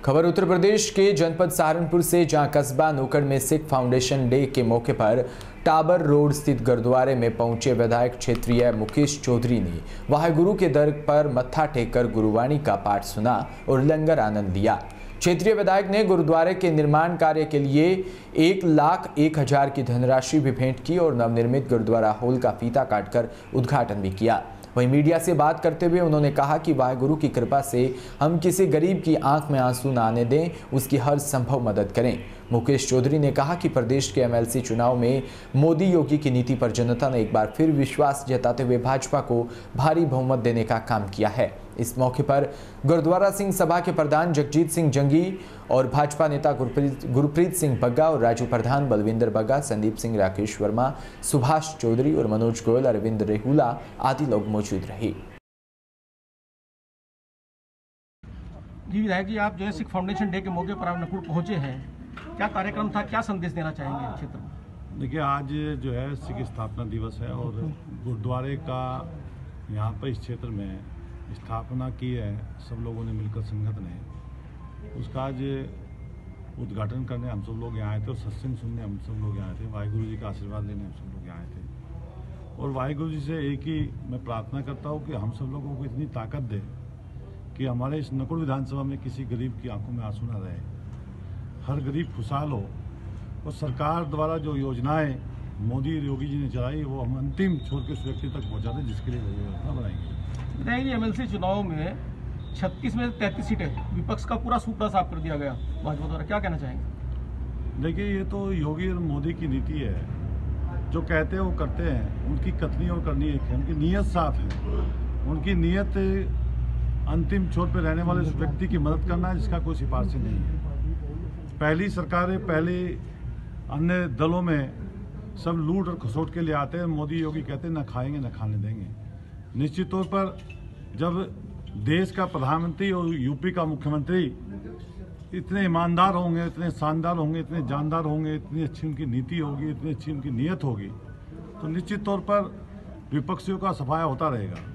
खबर उत्तर प्रदेश के जनपद सहारनपुर से, जहां कस्बा नूकड़ में सिख फाउंडेशन डे के मौके पर टाबर रोड स्थित गुरुद्वारे में पहुंचे विधायक क्षेत्रीय मुकेश चौधरी ने वाहेगुरु के दर पर मत्था टेककर गुरुवाणी का पाठ सुना और लंगर आनंद लिया। क्षेत्रीय विधायक ने गुरुद्वारे के निर्माण कार्य के लिए 1,01,000 की धनराशि भी भेंट की और नवनिर्मित गुरुद्वारा हॉल का फीता काटकर उद्घाटन भी किया। वहीं मीडिया से बात करते हुए उन्होंने कहा कि वाहेगुरु की कृपा से हम किसी गरीब की आंख में आंसू न आने दें, उसकी हर संभव मदद करें। मुकेश चौधरी ने कहा कि प्रदेश के एमएलसी चुनाव में मोदी योगी की नीति पर जनता ने एक बार फिर विश्वास जताते हुए भाजपा को भारी बहुमत देने का काम किया है। इस मौके पर गुरुद्वारा सिंह सभा के प्रधान जगजीत सिंह जंगी और भाजपा नेता गुरप्रीत सिंह बग्गा और राजू प्रधान, बलविंदर बग्गा, संदीप सिंह, राकेश वर्मा, सुभाष चौधरी और मनोज गोयल, अरविंद रेहुला आदि लोग मौजूद रहे। जी विधायक जी, आप जो है सिख फाउंडेशन डे के मौके पर आप नकुड़ पहुंचे हैं, क्या कार्यक्रम था, क्या संदेश देना चाहेंगे क्षेत्र में? देखिए, आज जो है सिख स्थापना दिवस है और गुरुद्वारे का यहाँ पर इस क्षेत्र में स्थापना की है सब लोगों ने मिलकर, संगत ने उसका आज उद्घाटन करने हम सब लोग यहाँ आए थे और सत्संग सुनने हम सब लोग यहाँ आए थे। वाहेगुरु जी का आशीर्वाद लेने हम सब लोग यहाँ आए थे और वाहेगुरु जी से एक ही मैं प्रार्थना करता हूँ कि हम सब लोगों को इतनी ताकत दे कि हमारे इस नकुड़ विधानसभा में किसी गरीब की आंखों में आंसू न रहे, हर गरीब खुशहाल हो और सरकार द्वारा जो योजनाएं मोदी योगी जी ने चलाई वो हम अंतिम छोर के उस व्यक्ति तक पहुँचा दें जिसके लिए योजना बनाएंगे। बताइए, एमएलसी चुनाव में 36 में 33 सीटें विपक्ष का पूरा सूपड़ा साफ कर दिया गया भाजपा द्वारा, क्या कहना चाहेंगे? देखिए, ये तो योगी और मोदी की नीति है, जो कहते हैं वो करते हैं, उनकी कथनी और करनी एक है, उनकी नीयत साफ है। उनकी नीयत अंतिम छोर पे रहने वाले उस व्यक्ति की मदद करना है जिसका कोई सिफारिश नहीं है। पहली सरकारें पहले अन्य दलों में सब लूट और खसोट के लिए आते हैं, मोदी योगी कहते हैं न खाएंगे न खाने देंगे। निश्चित तौर पर जब देश का प्रधानमंत्री और यूपी का मुख्यमंत्री इतने ईमानदार होंगे, इतने शानदार होंगे, इतने जानदार होंगे, इतनी अच्छी उनकी नीति होगी, इतनी अच्छी उनकी नीयत होगी, तो निश्चित तौर पर विपक्षियों का सफाया होता रहेगा।